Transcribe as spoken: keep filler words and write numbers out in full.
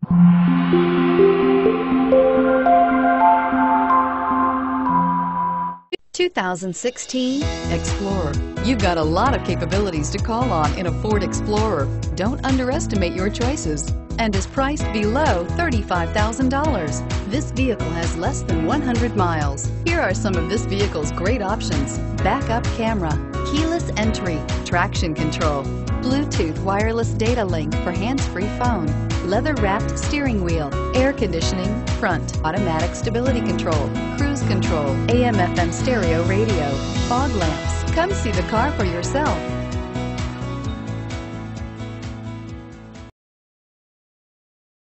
two thousand sixteen Explorer. You've got a lot of capabilities to call on in a Ford Explorer. Don't underestimate your choices, and is priced below thirty-five thousand dollars. This vehicle has less than one hundred miles. Here are some of this vehicle's great options: backup camera, keyless entry, traction control, Bluetooth wireless data link for hands-free phone, leather-wrapped steering wheel, air conditioning, front, automatic stability control, cruise control, A M F M stereo radio, fog lamps. Come see the car for yourself.